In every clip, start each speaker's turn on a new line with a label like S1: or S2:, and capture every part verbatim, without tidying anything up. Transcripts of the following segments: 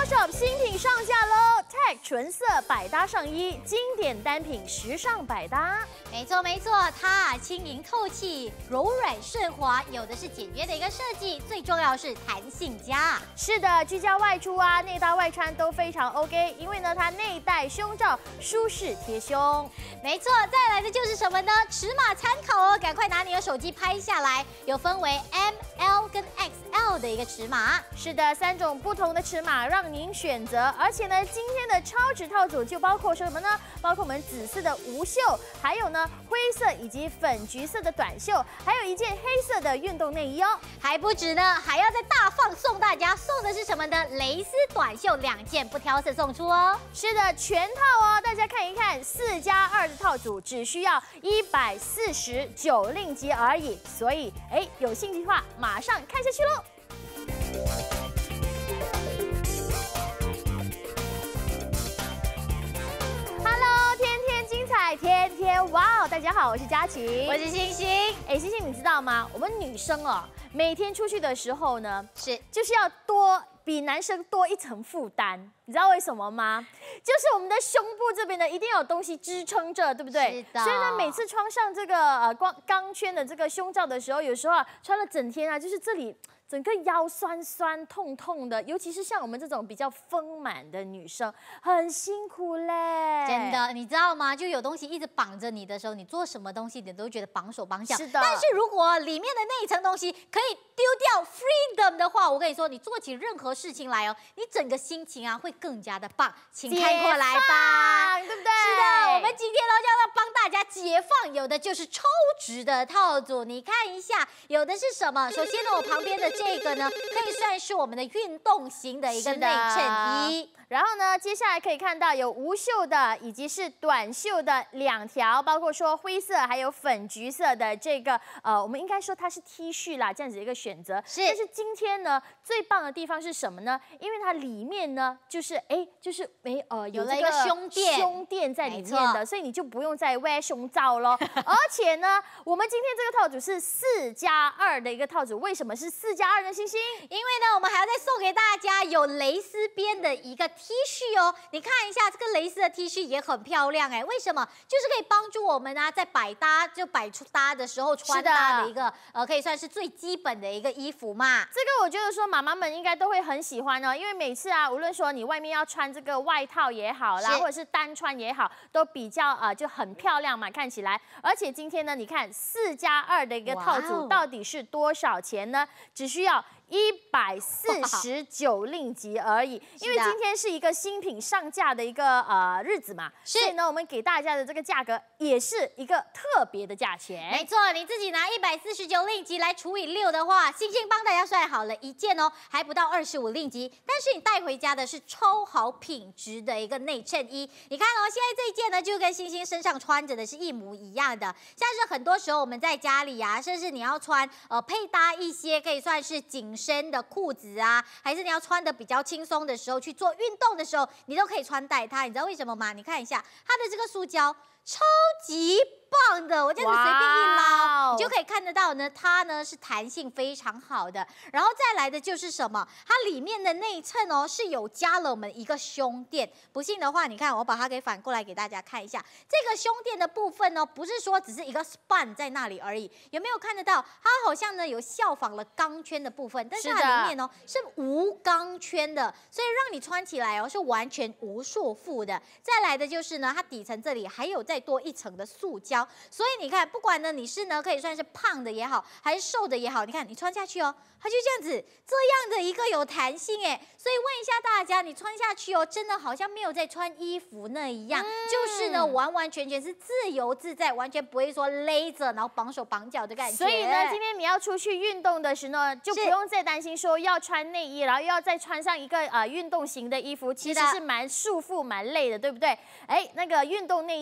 S1: Shop 新品上架喽 ！Tech 纯色百搭上衣，经典单品，时尚百搭。
S2: 没错没错，它轻盈透气，柔软顺滑，有的是简约的一个设计，最重要是弹性佳。
S1: 是的，居家外出啊，内搭外穿都非常 OK， 因为呢，它内带胸罩，舒适贴胸。
S2: 没错，再来的就是什么呢？尺码参考哦，赶快拿你的手机拍下来，有分为 M、L 跟 X L 的一个尺码。
S1: 是的，三种不同的尺码让您选择，而且呢，今天的超值套组就包括什么呢？包括我们紫色的无袖，还有呢灰色以及粉橘色的短袖，还有一件黑色的运动内衣哦。
S2: 还不止呢，还要再大放送大家，送的是什么呢？蕾丝短袖两件，不挑色送出哦。
S1: 是的，全套哦，大家看一看，四加二的套组只需要一百四十九令吉而已，所以哎，有兴趣的话，马上看下去喽。Hello， 天天精彩，天天哇哦！大家好，我是佳琪，
S2: 我是星星。
S1: 哎，星星，你知道吗？我们女生哦，每天出去的时候呢，
S2: 是
S1: 就是要多比男生多一层负担，你知道为什么吗？就是我们的胸部这边呢，一定要有东西支撑着，对不对？
S2: 是的。
S1: 所以呢，每次穿上这个呃光钢圈的这个胸罩的时候，有时候啊穿了整天啊，就是这里整个腰酸酸痛痛的，尤其是像我们这种比较丰满的女生，很辛苦嘞。
S2: 真的，你知道吗？就有东西一直绑着你的时候，你做什么东西你都觉得绑手绑脚。
S1: 是的。
S2: 但是如果里面的那一层东西可以丢掉 freedom 的话，我跟你说，你做起任何事情来哦，你整个心情啊会更加的棒。请看过来吧，
S1: 对不对？
S2: 是的，我们今天呢就要帮大家解放，有的就是超值的套组，你看一下，有的是什么？首先呢，我旁边的这个呢，可以算是我们的运动型的一个内衬衣。
S1: 然后呢，接下来可以看到有无袖的，以及是短袖的两条，包括说灰色还有粉橘色的这个，呃，我们应该说它是 T 恤啦，这样子一个选择。
S2: 是。
S1: 但是今天呢，最棒的地方是什么呢？因为它里面呢，就是哎，就是没呃
S2: 有了一个胸垫，
S1: 胸垫在里面的，所以你就不用再歪胸罩咯。而且呢，我们今天这个套组是四加二的一个套组，为什么是四加二呢？星星？
S2: 因为呢，我们还要再送给大家有蕾丝边的一个 T 恤哦。你看一下这个蕾丝的 T 恤也很漂亮哎，为什么？就是可以帮助我们啊，在百搭就百出搭的时候穿搭的一个呃，可以算是最基本的一个衣服嘛。
S1: 这个我觉得说妈妈们应该都会很喜欢哦，因为每次啊，无论说你外面要穿这个外套也好啦，或者是单穿也好，都比较呃就很漂亮嘛，看起来。而且今天呢，你看四加二的一个套组到底是多少钱呢？只需要一百四十九令吉而已，因为今天是一个新品上架的一个呃日子嘛，所以呢，我们给大家的这个价格也是一个特别的价钱。
S2: 没错，你自己拿一百四十九令吉来除以六的话，星星帮大家算好了一件哦，还不到二十五令吉，但是你带回家的是超好品质的一个内衬衣。你看哦，现在这一件呢，就跟星星身上穿着的是一模一样的，像是很多时候我们在家里啊，甚至你要穿呃配搭一些可以算是紧身的裤子啊，还是你要穿的比较轻松的时候去做运动的时候，你都可以穿戴它。你知道为什么吗？你看一下它的这个塑胶超级棒的，我这样子随便一捞，你就可以看得到呢，它呢是弹性非常好的。然后再来的就是什么？它里面的内衬哦是有加了我们一个胸垫。不信的话，你看我把它给反过来给大家看一下，这个胸垫的部分呢，不是说只是一个 span 在那里而已，有没有看得到？它好像呢有效仿了钢圈的部分，但是它里面哦是无钢圈的，所以让你穿起来哦是完全无束缚的。再来的就是呢，它底层这里还有再多一层的塑胶。所以你看，不管呢你是呢可以算是胖的也好，还是瘦的也好，你看你穿下去哦，它就这样子，这样的一个有弹性哎。所以问一下大家，你穿下去哦，真的好像没有在穿衣服那一样，嗯、就是呢完完全全是自由自在，完全不会说勒着，然后绑手绑脚的感觉。
S1: 所以呢，今天你要出去运动的时候呢，就不用再担心说要穿内衣，然后又要再穿上一个呃运动型的衣服，其实是蛮束缚、蛮累的，对不对？哎，那个运动内衣就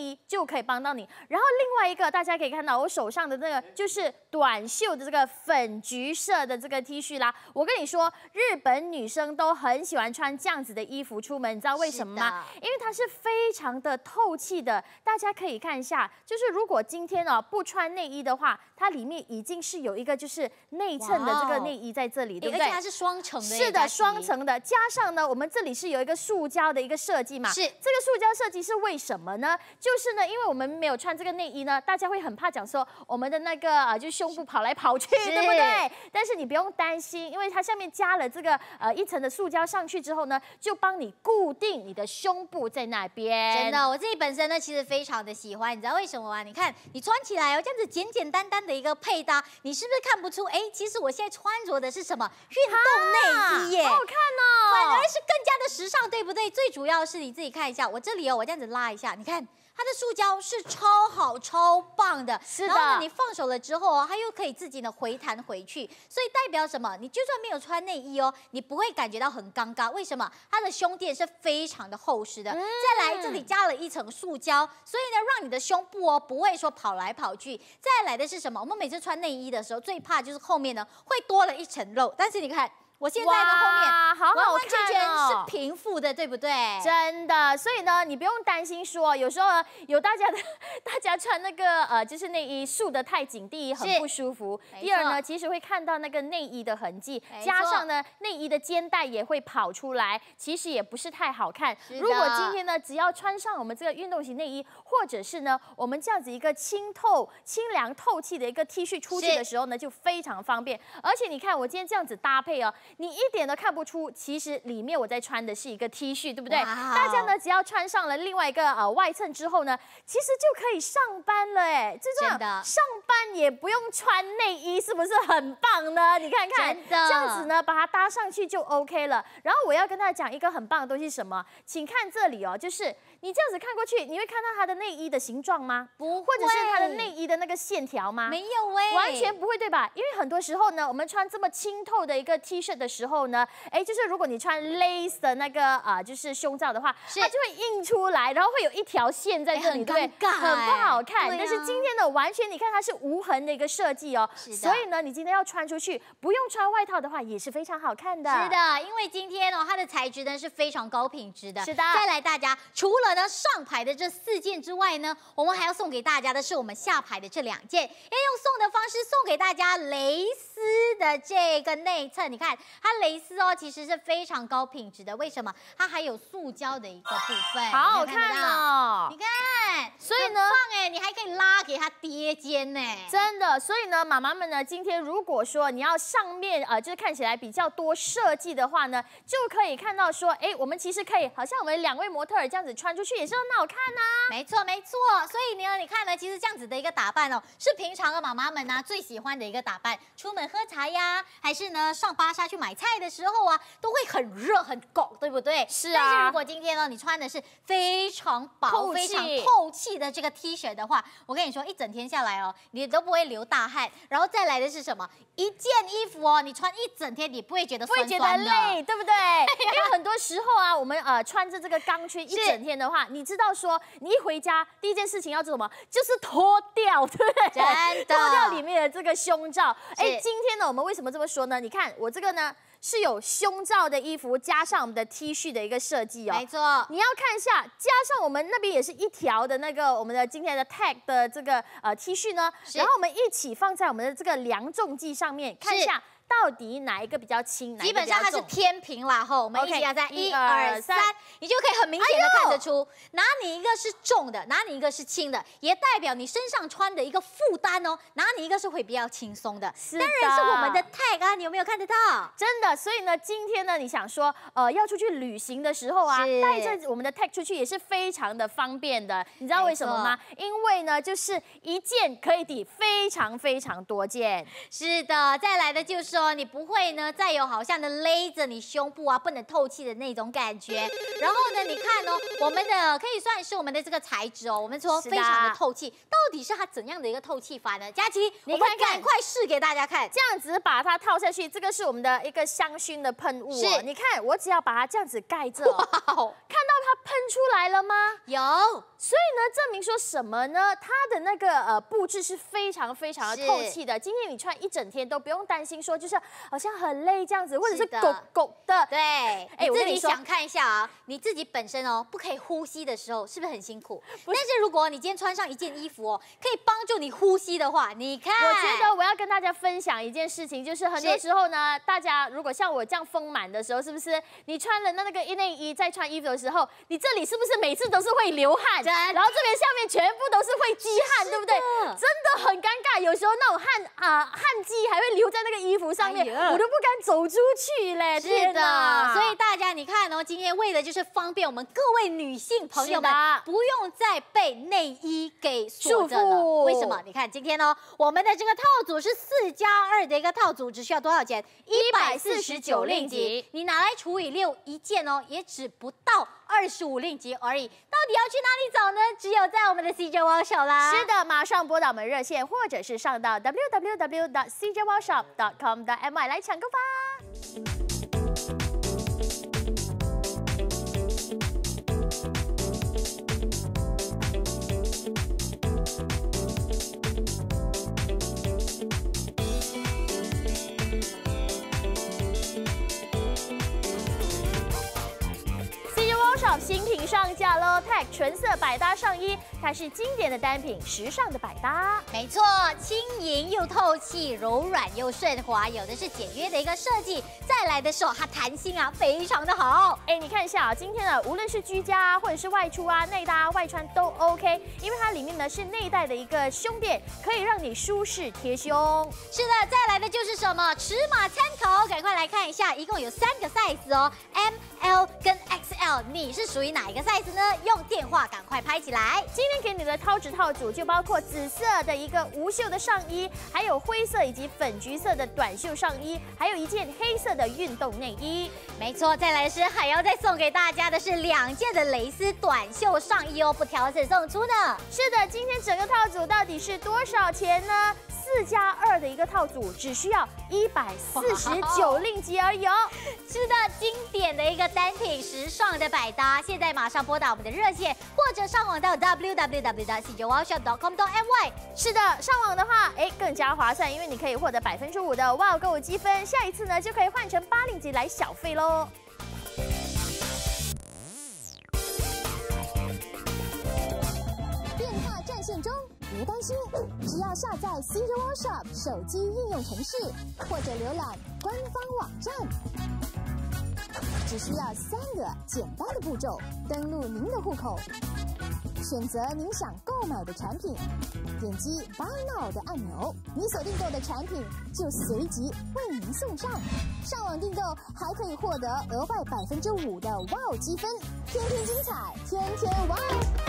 S1: 可以帮到你。然后另外一个，大家可以看到我手上的那个就是短袖的这个粉橘色的这个 T 恤啦。我跟你说，日本女生都很喜欢穿这样子的衣服出门，你知道为什么吗？因为它是非常的透气的。大家可以看一下，就是如果今天哦不穿内衣的话，它里面已经是有一个就是内衬的这个内衣在这里，对不对？
S2: 而且它是双层的。
S1: 是的，双层的，加上呢，我们这里是有一个塑胶的一个设计嘛。是这个塑胶设计是为什么呢？就是呢，因为我们没有穿这个内衣呢，大家会很怕讲说我们的那个呃，就胸部跑来跑去，对不对？但是你不用担心，因为它下面加了这个呃一层的塑胶上去之后呢，就帮你固定你的胸部在那边。
S2: 真的，我自己本身呢，其实非常的喜欢，你知道为什么吗？你看你穿起来哦，这样子简简单单的一个配搭，你是不是看不出？哎，其实我现在穿着的是什么运动内衣耶？
S1: 好好看哦，
S2: 反而是更加的时尚，对不对？最主要是你自己看一下，我这里哦，我这样子拉一下，你看。它的塑胶是超好超棒的，
S1: 是的。
S2: 然后呢，你放手了之后哦，它又可以自己呢回弹回去，所以代表什么？你就算没有穿内衣哦，你不会感觉到很尴尬。为什么？它的胸垫是非常的厚实的，嗯、再来这里加了一层塑胶，所以呢，让你的胸部哦不会说跑来跑去。再来的是什么？我们每次穿内衣的时候，最怕就是后面呢会多了一层肉，但是你看。我现在的后面
S1: 好好看、哦、
S2: 完完全全是平复的，对不对？
S1: 真的，所以呢，你不用担心说，有时候有大家的，大家穿那个呃，就是内衣束得太紧，第一很不舒服，第二呢，其实会看到那个内衣的痕迹，加上呢，内衣的肩带也会跑出来，其实也不是太好看。如果今天呢，只要穿上我们这个运动型内衣，或者是呢，我们这样子一个清透、清凉、透气的一个 T 恤出去的时候呢，就非常方便。而且你看，我今天这样子搭配哦。你一点都看不出，其实里面我在穿的是一个 T 恤，对不对？大家呢只要穿上了另外一个呃外衬之后呢，其实就可以上班了，哎，这种上班也不用穿内衣，是不是很棒呢？你看看，这样子呢把它搭上去就 OK 了。然后我要跟大家讲一个很棒的东西是什么？请看这里哦，就是你这样子看过去，你会看到它的内衣的形状吗？不会，或者是它的内衣的那个线条吗？
S2: 没有哎，
S1: 完全不会，对吧？因为很多时候呢，我们穿这么清透的一个 T 恤的时候呢，哎，就是如果你穿 lace 的那个啊、呃，就是胸罩的话，它就会印出来，然后会有一条线在这里，对不对？很不好看。但是今天呢，完全你看它是无痕的一个设计哦，所以呢，你今天要穿出去，不用穿外套的话，也是非常好看的。
S2: 是的，因为今天哦，它的材质呢是非常高品质的。
S1: 是的。
S2: 再来，大家除了呢上排的这四件之外呢，我们还要送给大家的是我们下排的这两件，要用送的方式送给大家蕾丝的这个内衬。你看它蕾丝哦，其实是非常高品质的。为什么？它还有塑胶的一个部分，
S1: 好好看哦。
S2: 你看，
S1: 所以呢，
S2: 很棒哎，你还可以拉给它叠肩呢。
S1: 真的，所以呢，妈妈们呢，今天如果说你要上面呃，就是看起来比较多设计的话呢，就可以看到说，哎，我们其实可以，好像我们两位模特儿这样子穿出去也是很好看呐、啊。
S2: 没错，没错。所以呢，你看呢，其实这样子的一个打扮哦，是平常的妈妈们呢、啊、最喜欢的一个打扮。出门喝茶呀，还是呢上巴沙去买菜的时候啊，都会很热很狗，对不对？
S1: 是啊。
S2: 但是如果今天呢，你穿的是非常薄、非常透气的这个 T 恤的话，我跟你说，一整天下来哦，你都不会流大汗。然后再来的是什么？一件衣服哦，你穿一整天，你不会觉得酸酸的，
S1: 不会觉得累，对不对？因为很多时候啊，我们呃穿着这个钢圈一整天的话，你知道说，你一回家第一件事情要做什么？就是脱掉，对不对？
S2: 真的，
S1: 脱掉里面的这个胸罩。哎，今天呢，我们为什么这么说呢？你看我这个呢。是有胸罩的衣服加上我们的 T 恤的一个设计哦，
S2: 没错。
S1: 你要看一下，加上我们那边也是一条的那个我们的今天的 tag 的这个呃 T 恤呢，然后我们一起放在我们的这个量重计上面，看一下。到底哪一个比较轻？
S2: 基本上它是天平啦，吼，我们一起要在一二三，你就可以很明显的看得出，拿你一个是重的，拿你一个是轻的，也代表你身上穿的一个负担哦，拿你一个是会比较轻松的。当然是我们的 tag 啊，你有没有看得到？
S1: 真的，所以呢，今天呢，你想说，呃，要出去旅行的时候啊，带着我们的 tag 出去也是非常的方便的。你知道为什么吗？因为呢，就是一件可以抵非常非常多件。
S2: 是的，再来的就是。 说你不会呢再有好像的勒着你胸部啊不能透气的那种感觉。然后呢，你看哦，我们的可以算是我们的这个材质哦，我们说非常的透气，到底是它怎样的一个透气法呢？佳琪，你看赶快试给大家看，
S1: 这样子把它套下去，这个是我们的一个香薰的喷雾、哦。
S2: 是，
S1: 你看我只要把它这样子盖着、哦，看到它喷出来了吗？
S2: 有。
S1: 所以呢，证明说什么呢？它的那个呃布置是非常非常的透气的。今天你穿一整天都不用担心说就是好像很累这样子，或者是狗狗的。
S2: 对，哎，自己想看一下啊，你自己本身哦不可以呼吸的时候，是不是很辛苦？但是如果你今天穿上一件衣服哦，可以帮助你呼吸的话，你看，
S1: 我觉得我要跟大家分享一件事情，就是很多时候呢，大家如果像我这样丰满的时候，是不是你穿了那那个内衣再穿衣服的时候，你这里是不是每次都是会流汗？然后这边下面全部都是会积汗，对不对？真的很尴尬，有时候那种汗啊、呃、汗迹还会留在那个衣服上面，哎、我都不敢走出去嘞。
S2: 是的，所以大家你看哦，今天为了就是方便我们各位女性朋友们，不用再被内衣给束缚了。为什么？你看今天呢、哦，我们的这个套组是四加二的一个套组，只需要多少钱？一百四十九令吉。你拿来除以六，一件哦，也只不到二十五令吉而已。到底要去哪里找呢？只有在我们的 C J Workshop 啦。
S1: 是的，马上拨打我们热线，或者是上到 w w w dot c j workshop dot com dot m y 来抢购吧。新品上架喽 ，Tech 纯色百搭上衣，它是经典的单品，时尚的百搭。
S2: 没错，轻盈又透气，柔软又顺滑，有的是简约的一个设计。再来的时候，它弹性啊非常的好。
S1: 哎，你看一下啊，今天呢，无论是居家啊，或者是外出啊、内搭、外穿都 OK， 因为它里面呢是内带的一个胸垫，可以让你舒适贴胸。
S2: 是的，再来的就是什么尺码参考，赶快来看一下，一共有三个 size 哦 ，M、L 跟 X L， 你是属于哪一个 size 呢？用电话赶快拍起来。
S1: 今天给你的超值套组就包括紫色的一个无袖的上衣，还有灰色以及粉橘色的短袖上衣，还有一件黑色的运动内衣。
S2: 没错，再来是还要再送给大家的是两件的蕾丝短袖上衣哦，不挑选送出呢。
S1: 是的，今天整个套组到底是多少钱呢？四加二的一个套组只需要一百四十九令吉而已哦。
S2: 是的，经典的一个单品，时尚的百搭。现在马上拨打我们的热线，或者上网到 w w w dot c j workshop dot com dot m y。
S1: 是的，上网的话，哎，更加划算，因为你可以获得百分之五的哇购物积分，下一次呢就可以换成八令吉来小费喽。
S3: 电话占线中。别担心，只要下载 C J Workshop 手机应用程式，或者浏览官方网站，只需要三个简单的步骤：登录您的户口，选择您想购买的产品，点击 Buy Now 的按钮，你所订购的产品就随即为您送上。上网订购还可以获得额外百分之五的 Wow 积分，天天精彩，天天 Wow。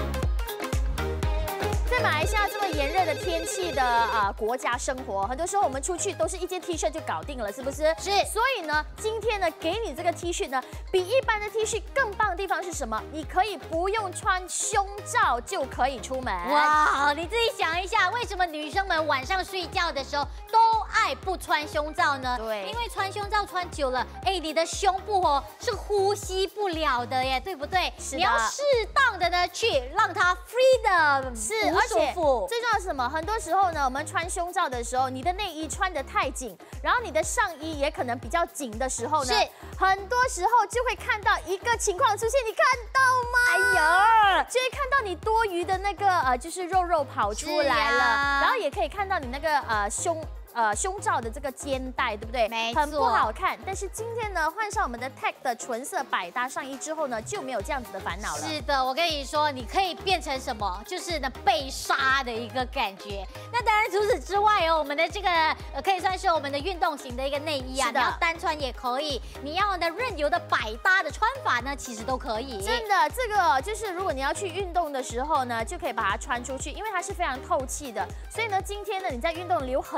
S1: 在马来西亚这么炎热的天气的啊、呃、国家生活，很多时候我们出去都是一件 T 恤就搞定了，是不是？
S2: 是。
S1: 所以呢，今天呢给你这个 T 恤呢，比一般的 T 恤更棒的地方是什么？你可以不用穿胸罩就可以出门。
S2: 哇，你自己想一下，为什么女生们晚上睡觉的时候都爱不穿胸罩呢？
S1: 对，
S2: 因为穿胸罩穿久了，哎，你的胸部哦是呼吸不了的耶，对不对？
S1: 是的。
S2: 你要适当的呢去让它 freedom，
S1: 是。而且最重要是什么？很多时候呢，我们穿胸罩的时候，你的内衣穿得太紧，然后你的上衣也可能比较紧的时候呢，是很多时候就会看到一个情况出现，你看到吗？哎呀，就会看到你多余的那个呃，就是肉肉跑出来了，啊、然后也可以看到你那个呃胸。呃，胸罩的这个肩带，对不对？
S2: 没错，
S1: 很不好看。但是今天呢，换上我们的 Tech 的纯色百搭上衣之后呢，就没有这样子的烦恼了。
S2: 是的，我跟你说，你可以变成什么？就是呢被杀的一个感觉。那当然，除此之外哦，我们的这个呃可以算是我们的运动型的一个内衣啊，你要单穿也可以，你要呢任由的百搭的穿法呢，其实都可以。
S1: 真的，这个就是如果你要去运动的时候呢，就可以把它穿出去，因为它是非常透气的。所以呢，今天呢你在运动流很多汗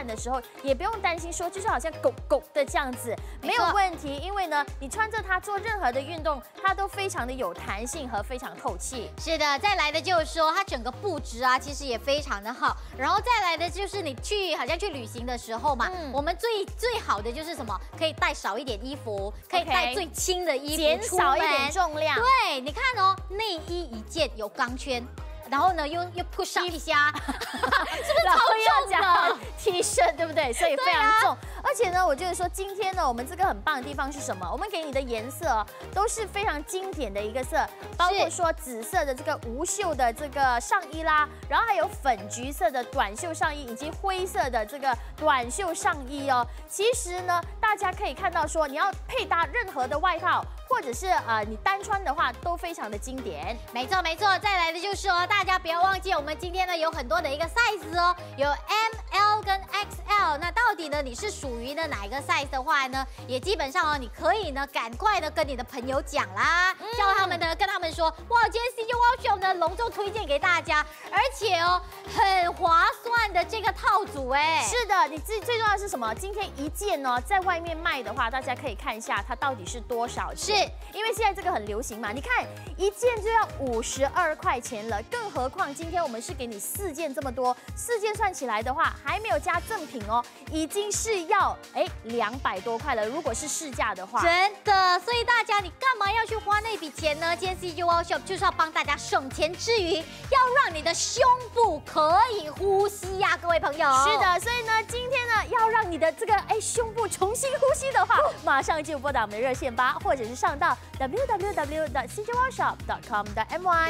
S1: 看的时候，也不用担心说就是好像狗狗的这样子，没有问题，因为呢，你穿着它做任何的运动，它都非常的有弹性和非常透气。
S2: 是的，再来的就是说它整个布质啊，其实也非常的好。然后再来的就是你去好像去旅行的时候嘛，嗯、我们最最好的就是什么？可以带少一点衣服，可以带最轻的衣服，
S1: 减少一点重量。
S2: 对，你看哦，内衣一件有钢圈。然后呢，又又 push up 一下，是不是超重的
S1: T 恤，对不对？所以非常重。啊、而且呢，我觉得说今天呢，我们这个很棒的地方是什么？我们给你的颜色、哦、都是非常经典的一个色，包括说紫色的这个无袖的这个上衣啦，然后还有粉橘色的短袖上衣，以及灰色的这个短袖上衣哦。其实呢，大家可以看到说，你要配搭任何的外套。或者是呃你单穿的话都非常的经典，
S2: 没错没错。再来的就是说，大家不要忘记，我们今天呢有很多的一个 size 哦，有 M L 跟 X L。那到底呢你是属于的哪一个 size 的话呢，也基本上哦，你可以呢赶快的跟你的朋友讲啦，嗯、叫他们呢跟他们说，哇，今天 C J Workshop 呢隆重推荐给大家，而且哦很划算的这个套组哎。
S1: 是的，你最最重要的是什么？今天一件哦，在外面卖的话，大家可以看一下它到底是多少钱。
S2: 是
S1: 因为现在这个很流行嘛，你看一件就要五十二块钱了，更何况今天我们是给你四件这么多，四件算起来的话还没有加赠品哦，已经是要哎两百多块了。如果是市价的话，
S2: 真的，所以大家你干嘛要去花那笔钱呢？今天 C J Workshop 就是要帮大家省钱之余，要让你的胸部可以呼吸呀、啊，各位朋友。
S1: 是的，所以呢，今天呢要让你的这个哎胸部重新呼吸的话，马上就拨打我们的热线吧，或者是上到 w w w 点 c j workshop 点 com 点 m y。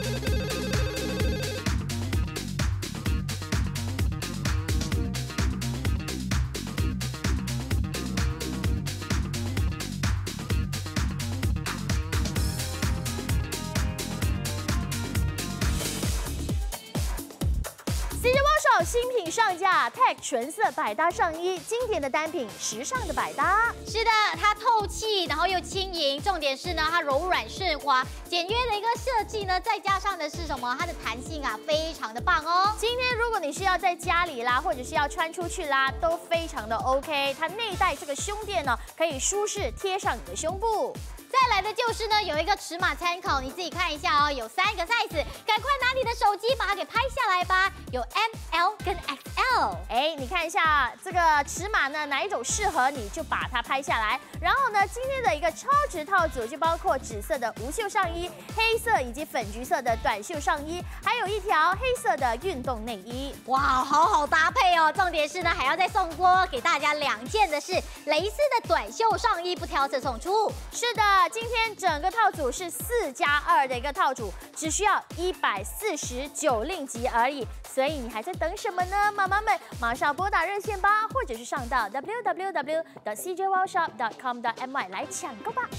S1: 新品上架 ，Tag 纯色百搭上衣，经典的单品，时尚的百搭。
S2: 是的，它透气，然后又轻盈，重点是呢，它柔软顺滑，简约的一个设计呢，再加上的是什么？它的弹性啊，非常的棒哦。
S1: 今天如果你是要在家里啦，或者是要穿出去啦，都非常的 OK。它内带这个胸垫呢，可以舒适贴上你的胸部。
S2: 再来的就是呢，有一个尺码参考，你自己看一下哦，有三个 size， 赶快拿你的手机把它给拍下来吧。有 M L 跟 X L，
S1: 哎，你看一下这个尺码呢，哪一种适合你就把它拍下来。然后呢，今天的一个超值套组就包括紫色的无袖上衣、黑色以及粉橘色的短袖上衣，还有一条黑色的运动内衣。
S2: 哇，好好搭配哦！重点是呢，还要再送多给大家两件的是蕾丝的短袖上衣，不挑色送出。
S1: 是的。今天整个套组是四加二的一个套组，只需要一百四十九令吉而已，所以你还在等什么呢？妈妈们，马上拨打热线吧，或者是上到 w w w 点 c j workshop 点 com 点 m y 来抢购吧。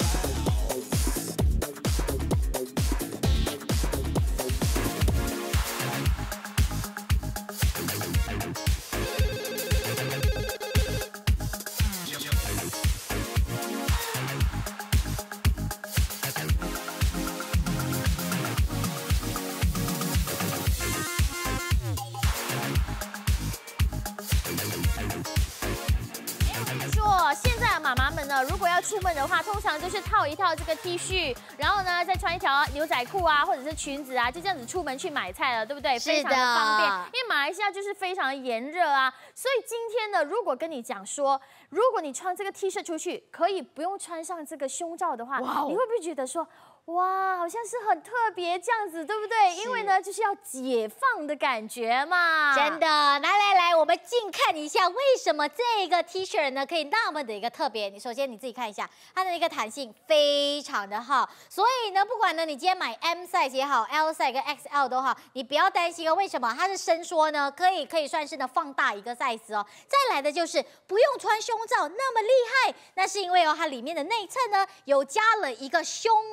S1: 现在妈妈们呢，如果要出门的话，通常就是套一套这个 T 恤，然后呢再穿一条牛仔裤啊，或者是裙子啊，就这样子出门去买菜了，对不对？非常的方便。因为马来西亚就是非常的炎热啊，所以今天呢，如果跟你讲说，如果你穿这个 T 恤出去，可以不用穿上这个胸罩的话， wow. 你会不会觉得说？哇，好像是很特别这样子，对不对？因为呢，就是要解放的感觉嘛。
S2: 真的，来来来，我们近看一下，为什么这个 T 恤呢可以那么的一个特别？你首先你自己看一下，它的一个弹性非常的好，所以呢，不管呢你今天买 M size 也好 ，L size 跟 X L 都好，你不要担心哦。为什么？它是伸缩呢，可以可以算是呢放大一个 size 哦。再来的就是不用穿胸罩那么厉害，那是因为哦它里面的内衬呢有加了一个胸垫。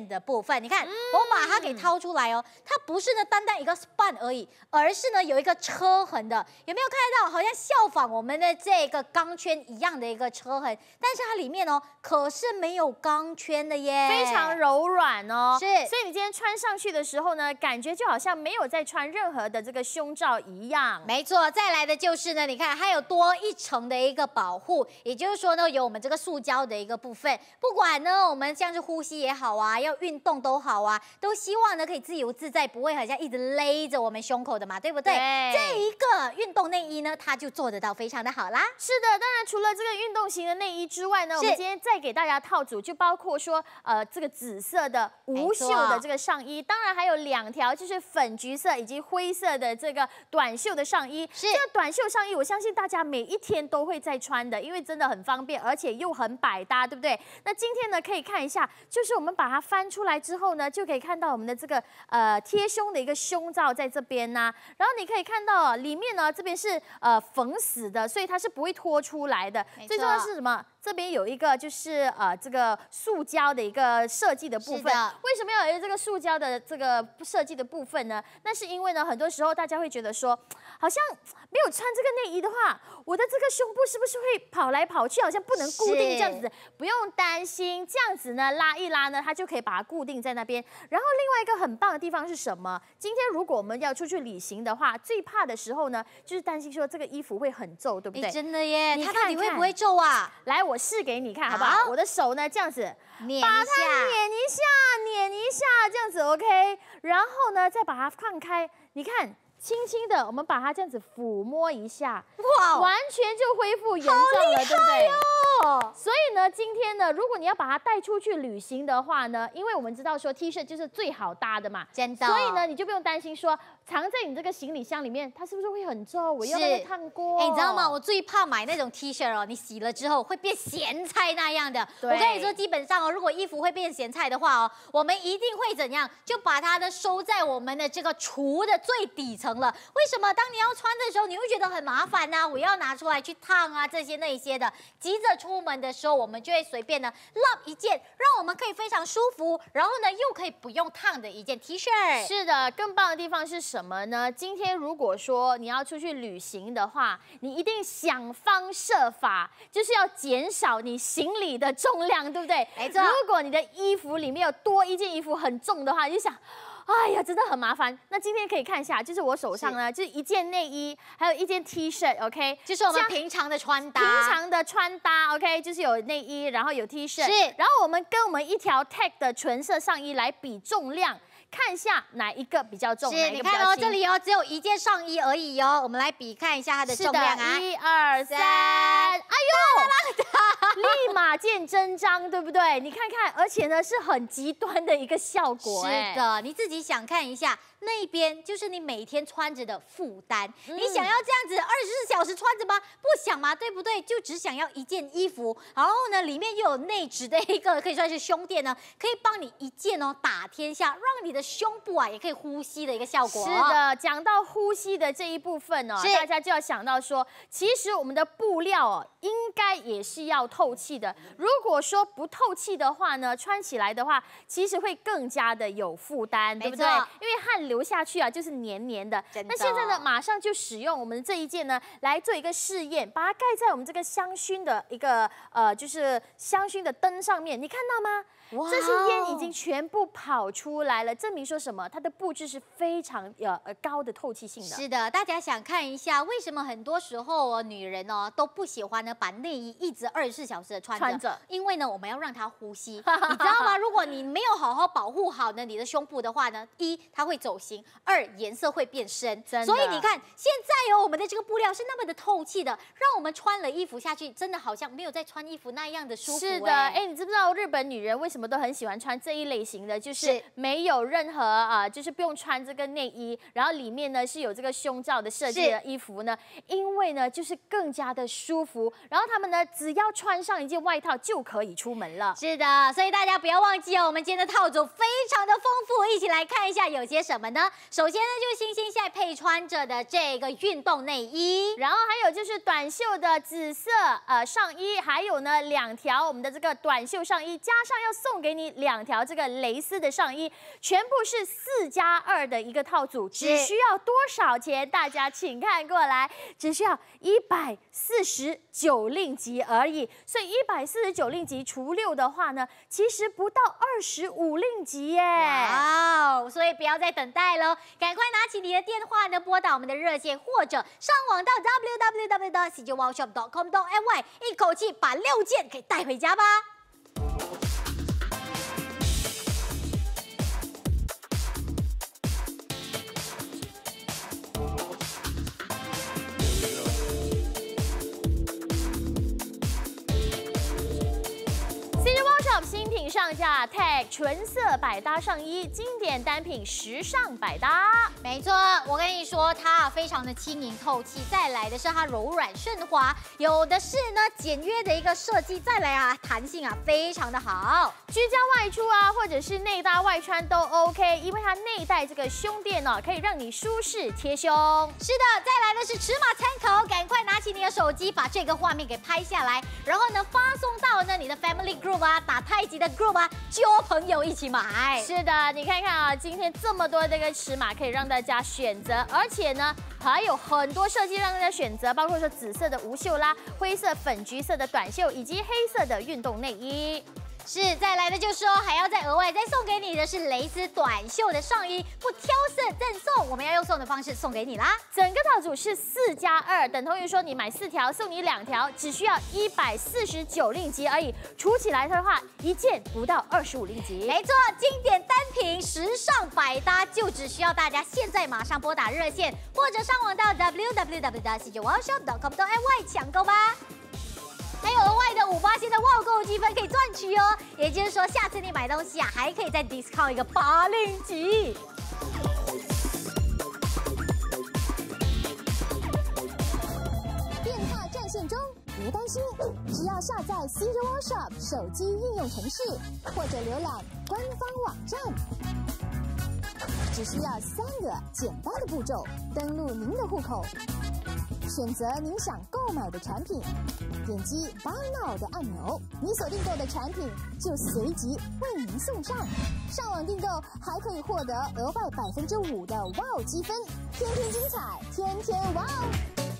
S2: 件的部分。你看，嗯、我把它给掏出来哦，它不是呢单单一个 span 而已，而是呢有一个车痕的，有没有看到？好像效仿我们的这个钢圈一样的一个车痕，但是它里面哦可是没有钢圈的耶，
S1: 非常柔软哦。
S2: 是，
S1: 所以你今天穿上去的时候呢，感觉就好像没有在穿任何的这个胸罩一样。
S2: 没错，再来的就是呢，你看它有多一层的一个保护，也就是说呢，有我们这个塑胶的一个部分，不管呢我们像是呼吸也好啊，要运动都好啊，都希望呢可以自由自在，不会好像一直勒着我们胸口的嘛，对不对？
S1: 对，
S2: 这一个运动内衣呢，它就做得到非常的好啦。
S1: 是的，当然除了这个运动型的内衣之外呢，我们今天再给大家套组，就包括说呃这个紫色的无袖的这个上衣，当然还有两条就是粉橘色以及灰色的这个短袖的上衣。
S2: 是
S1: 这个短袖上衣，我相信大家每一天都会在穿的，因为真的很方便，而且又很百搭，对不对？那今天呢，可以看一下，就是我们把它翻出来之后呢，就可以看到我们的这个呃贴胸的一个胸罩在这边呢、啊，然后你可以看到里面呢这边是呃缝死的，所以它是不会脱出来的。最重要的是什么？这边有一个就是呃这个塑胶的一个设计的部分。为什么要有这个塑胶的这个设计的部分呢？那是因为呢，很多时候大家会觉得说，好像没有穿这个内衣的话，我的这个胸部是不是会跑来跑去，好像不能固定这样子？不用担心，这样子呢拉一拉呢，它就可以把它固定在那边。然后另外一个很棒的地方是什么？今天如果我们要出去旅行的话，最怕的时候呢，就是担心说这个衣服会很皱，对不对？
S2: 真的耶，
S1: 你
S2: 它到底会不会皱啊？
S1: 来，我试给你看好不好？我的手呢这样子，
S2: 捻
S1: 把它捻一下，捻一下，这样子 OK。然后呢，再把它放开，你看。轻轻的，我们把它这样子抚摸一下，哇，完全就恢复原状了，对不对？哦。所以呢，今天呢，如果你要把它带出去旅行的话呢，因为我们知道说 T 恤就是最好搭的嘛，
S2: 真的。
S1: 所以呢，你就不用担心说藏在你这个行李箱里面，它是不是会很皱？我要不要烫过？
S2: 哎，你知道吗？我最怕买那种 T 恤哦，你洗了之后会变咸菜那样的。我跟你说，基本上哦，如果衣服会变咸菜的话哦，我们一定会怎样？就把它呢收在我们的这个橱的最底层了。为什么？当你要穿的时候，你会觉得很麻烦呐、啊，我要拿出来去烫啊，这些那些的。急着出门的时候，我们就会随便呢落一件，让我们可以非常舒服，然后呢又可以不用烫的一件 T 恤。
S1: 是的，更棒的地方是什么呢？今天如果说你要出去旅行的话，你一定想方设法，就是要减少你行李的重量，对不对？
S2: 没错。
S1: 如果你的衣服里面有多一件衣服很重的话，你就想。哎呀，真的很麻烦。那今天可以看一下，就是我手上呢，就是一件内衣，还有一件 T 恤 ，OK，
S2: 就是我们平常的穿搭，
S1: 平常的穿搭 ，OK， 就是有内衣，然后有 T 恤，
S2: 是，
S1: 然后我们跟我们一条 Tag 的纯色上衣来比重量。看一下哪一个比较重，
S2: 是，你看哦，这里哦只有一件上衣而已哦，我们来比看一下它的重量啊，
S1: 一二三，哎呦，立马见真章，对不对？你看看，而且呢是很极端的一个效果，
S2: 是的，你自己想看一下。那一边就是你每天穿着的负担，嗯、你想要这样子二十四小时穿着吗？不想嘛，对不对？就只想要一件衣服，然后呢，里面又有内置的一个可以算是胸垫呢，可以帮你一件哦打天下，让你的胸部啊也可以呼吸的一个效果。
S1: 是的，讲到呼吸的这一部分哦，大家就要想到说，其实我们的布料哦，应该也是要透气的。如果说不透气的话呢，穿起来的话，其实会更加的有负担，对不对？因为汗流下去啊，就是黏黏的。那现在呢，马上就使用我们这一件呢，来做一个试验，把它盖在我们这个香薰的一个呃，就是香薰的灯上面，你看到吗？这些烟已经全部跑出来了，证明说什么？它的布置是非常呃呃高的透气性的。
S2: 是的，大家想看一下，为什么很多时候哦，女人哦都不喜欢呢把内衣一直二十四小时的穿着？穿着，因为呢我们要让它呼吸，你知道吗？如果你没有好好保护好呢你的胸部的话呢，一它会走形，二颜色会变深。所以你看现在哦，我们的这个布料是那么的透气的，让我们穿了衣服下去，真的好像没有在穿衣服那样的舒服。
S1: 是的，哎、欸，你知不知道日本女人为什么？都很喜欢穿这一类型的，就是没有任何啊、呃，就是不用穿这个内衣，然后里面呢是有这个胸罩的设计的衣服呢，因为呢就是更加的舒服，然后他们呢只要穿上一件外套就可以出门了。
S2: 是的，所以大家不要忘记哦，我们今天的套组非常的丰富，一起来看一下有些什么呢？ 们呢？首先呢，就是星星现在配穿着的这个运动内衣，
S1: 然后还有就是短袖的紫色呃上衣，还有呢两条我们的这个短袖上衣，加上要送给你两条这个蕾丝的上衣，全部是四加二的一个套组，只需要多少钱？大家请看过来，只需要一百四十九令吉而已。所以一百四十九令吉除六的话呢，其实不到二十五令吉耶。
S2: 哇哦！所以不要再等待喽，赶快拿起你的电话呢，拨打我们的热线，或者上网到 w w w 点 c j wow shop 点 com 点 m y， 一口气把六件给带回家吧。
S1: 新品上架 ，Tag 纯色百搭上衣，经典单品时尚百搭。
S2: 没错，我跟你说，它非常的轻盈透气，再来的是它柔软顺滑，有的是呢简约的一个设计，再来啊弹性啊非常的好，
S1: 居家外出啊或者是内搭外穿都 OK， 因为它内带这个胸垫哦，可以让你舒适贴胸。
S2: 是的，再来的是尺码参考，赶快拿起你的手机，把这个画面给拍下来，然后呢发送到呢你的 Family Group 啊，打太极的 Group 啊，揪朋友一起买。
S1: 是的，你看看啊，今天这么多这个尺码可以让大家选择，而且呢还有很多设计让大家选择，包括说紫色的无袖啦、灰色、粉橘色的短袖，以及黑色的运动内衣。
S2: 是，再来的就是哦，还要再额外再送给你的是蕾丝短袖的上衣，不挑色赠送，我们要用送的方式送给你啦。
S1: 整个套组是四加二，等同于说你买四条送你两条，只需要一百四十九令吉而已。除起来的话，一件不到二十五令吉。
S2: 没错，经典单品，时尚百搭，就只需要大家现在马上拨打热线，或者上网到 w w w 点 c j wow shop 点 com 点 m y 抢购吧。还有额外的五八千的哇购积分可以赚取哦，也就是说，下次你买东西啊，还可以再 discount 一个八令吉。
S3: 电话占线中，别担心，只要下载 C J wow Shop 手机应用程式，或者浏览官方网站，只需要三个简单的步骤，登录您的户口。选择您想购买的产品，点击 Buy Now 的按钮，你所订购的产品就随即为您送上。上网订购还可以获得额外百分之五的 Wow 积分，天天精彩，天天 Wow。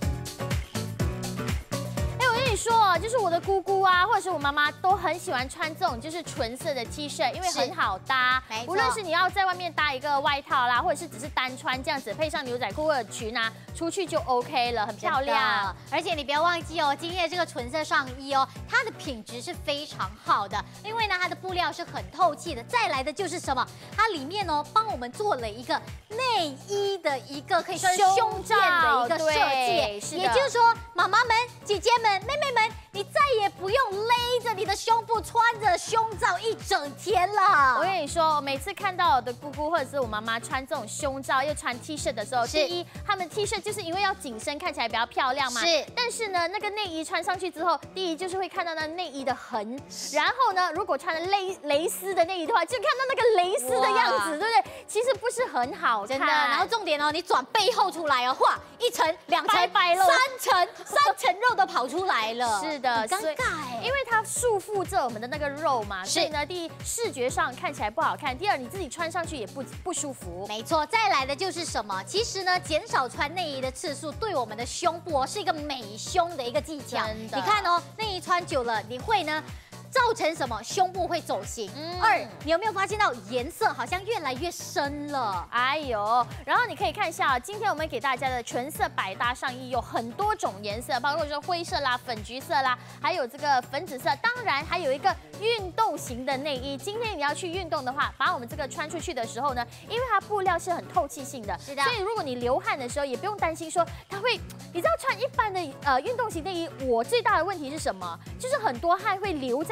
S1: 我跟你说，就是我的姑姑啊，或者是我妈妈都很喜欢穿这种就是纯色的 T 恤，因为很好搭。无论是你要在外面搭一个外套啦，或者是只是单穿这样子，配上牛仔裤或者裙啊，出去就 OK 了，很漂亮。
S2: 而且你不要忘记哦，今天的这个纯色上衣哦，它的品质是非常好的，因为呢它的布料是很透气的。再来的就是什么？它里面哦帮我们做了一个内衣的一个可以说是胸垫的一个设计，也就是说，妈妈们、姐姐们、妹妹们，你再也不用勒着你的胸部，穿着胸罩一整天了。
S1: 我跟你说，每次看到我的姑姑或者是我妈妈穿这种胸罩又穿 T 恤的时候，第一，他们 T 恤就是因为要紧身，看起来比较漂亮嘛。
S2: 是。
S1: 但是呢，那个内衣穿上去之后，第一就是会看到那内衣的痕，然后呢，如果穿了蕾蕾丝的内衣的话，就看到那个蕾丝的样子，对不对？其实不是很好看。
S2: 真的。然后重点哦，你转背后出来哦，哇，一层、两层、
S1: 白白肉，
S2: 三层、三层肉都跑出来了。
S1: 是的，
S2: 尴尬哎，
S1: 因为它束缚着我们的那个肉嘛，所以呢，第一视觉上看起来不好看，第二你自己穿上去也不不舒服。
S2: 没错，再来的就是什么？其实呢，减少穿内衣的次数，对我们的胸部哦是一个美胸的一个技巧。你看哦，内衣穿久了，你会呢造成什么？胸部会走形。嗯、二，你有没有发现到颜色好像越来越深了？
S1: 哎呦，然后你可以看一下，今天我们给大家的纯色百搭上衣有很多种颜色，包括说灰色啦、粉橘色啦，还有这个粉紫色，当然还有一个运动型的内衣。今天你要去运动的话，把我们这个穿出去的时候呢，因为它布料是很透气性的，
S2: 是的，
S1: 所以如果你流汗的时候，也不用担心说它会，你知道穿一般的呃运动型内衣，我最大的问题是什么？就是很多汗会留在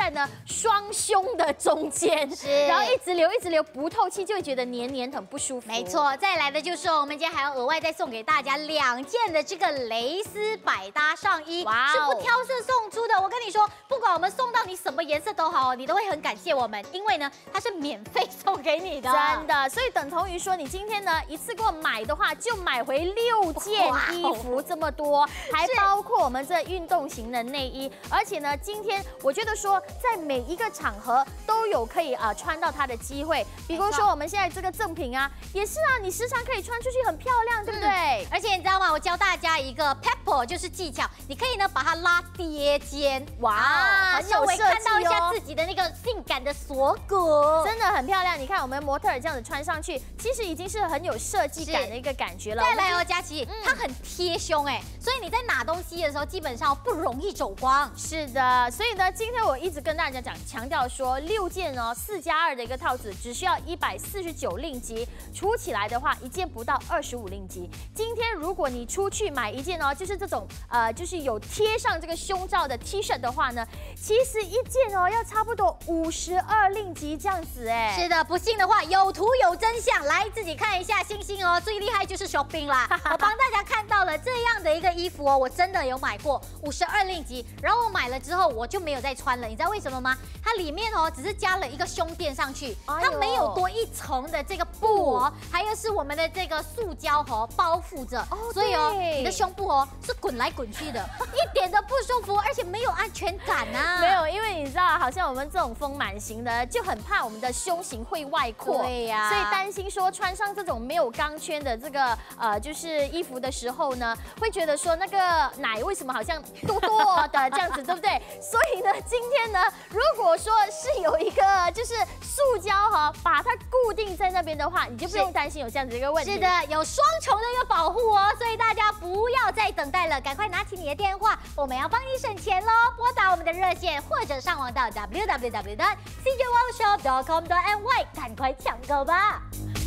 S1: 在呢双胸的中间，
S2: 是，
S1: 然后一直流一直流不透气，就会觉得黏黏很不舒服。
S2: 没错，再来的就是我们今天还要额外再送给大家两件的这个蕾丝百搭上衣，
S1: 哇哦
S2: 是不挑色送出的。我跟你说，不管我们送到你什么颜色都好，你都会很感谢我们，因为呢它是免费送给你的，
S1: 真的，所以等同于说你今天呢一次给我买的话，就买回六件衣服这么多，还包括我们这运动型的内衣，而且呢，今天我觉得说在每一个场合都有可以啊、呃、穿到它的机会，比如说我们现在这个赠品啊，也是啊，你时常可以穿出去很漂亮，对不对？嗯、
S2: 而且你知道吗？我教大家一个 pepper 就是技巧，你可以呢把它拉叠肩，
S1: 哇，
S2: 稍微看到一下自
S1: 己。
S2: 己的那个性感的锁骨，
S1: 真的很漂亮。你看我们模特儿这样子穿上去，其实已经是很有设计感的一个感觉了。
S2: 再来哦，佳琪，嗯、它很贴胸哎，所以你在拿东西的时候，基本上不容易走光。
S1: 是的，所以呢，今天我一直跟大家讲，强调说六件哦，四加二的一个套子，只需要一百四十九令吉，除起来的话，一件不到二十五令吉。今天如果你出去买一件哦，就是这种呃，就是有贴上这个胸罩的 T 恤的话呢，其实一件哦要差不多五十二令吉这样子哎。
S2: 是的，不信的话有图有真相，来自己看一下。星星哦，最厉害就是 shopping 啦，我帮大家看到了这样的一个衣服哦，我真的有买过五十二令吉，然后我买了之后我就没有再穿了，你知道为什么吗？它里面哦只是加了一个胸垫上去，它没有多一层的这个布哦，还有是我们的这个塑胶哦包覆着，哦、所以哦你的胸部哦是滚来滚去的，一点都不舒服，而且没有安全感啊。
S1: 没有，因为你知道，好像我们这种丰满型的，就很怕我们的胸型会外扩，
S2: 对呀、啊，
S1: 所以担心说穿上这种没有钢圈的这个呃就是衣服的时候呢，会觉得说那个奶为什么好像多多的这样子，对不对？所以呢，今天呢，如果说是有一个就是塑胶哈，把它固定在那边的话，你就不用担心有这样子一个问题。
S2: 是的，有双重的一个保护哦，所以大家不要再等待了，赶快拿起你的电话，我们要帮你省钱喽！拨打我们的热线，或者上网到 w w w 点 c j w o shop 点 com 点 m y， 赶快抢购吧！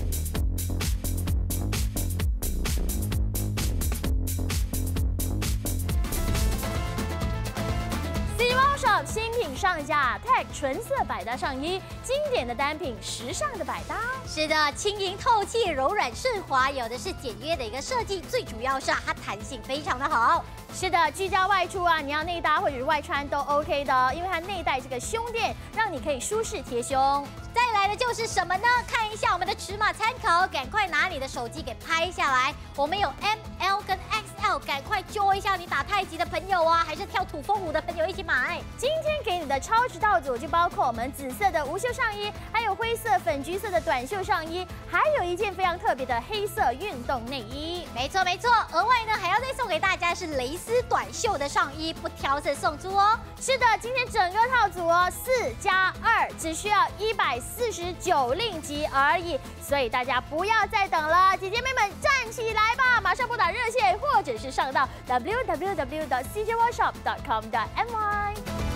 S1: 新品上架 ，Tag 纯色百搭上衣，经典的单品，时尚的百搭。
S2: 是的，轻盈透气，柔软顺滑，有的是简约的一个设计，最主要是它弹性非常的好。
S1: 是的，居家外出啊，你要内搭或者是外穿都 OK 的，因为它内带这个胸垫，让你可以舒适贴胸。
S2: 再来的就是什么呢？看一下我们的尺码参考，赶快拿你的手机给拍下来。我们有 M L 跟 X L， 赶快揪一下你打太极的朋友啊，还是跳土风舞的朋友一起买。
S1: 今天给你的超值套组就包括我们紫色的无袖上衣，还有灰色、粉橘色的短袖上衣，还有一件非常特别的黑色运动内衣。
S2: 没错没错，额外呢还要再送给大家是蕾丝短袖的上衣，不挑色送出哦。
S1: 是的，今天整个套组哦，四加二只需要一百四十九令吉而已，所以大家不要再等了，姐姐妹们站起来吧，马上拨打热线，或者是上到 w w w 点 c j w o shop 点 com 点 m y。